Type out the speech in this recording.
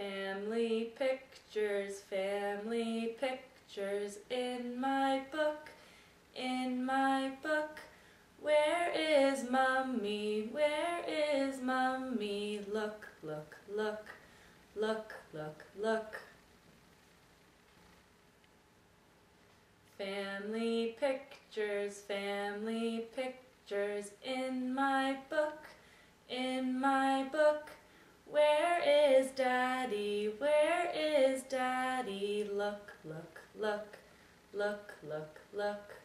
Family pictures in my book, in my book. Where is Mummy? Where is Mummy? Look, look, look, look, look, look. Family pictures in my book, in my book. Where is Daddy? Where is Daddy? Look, look, look, look, look, look.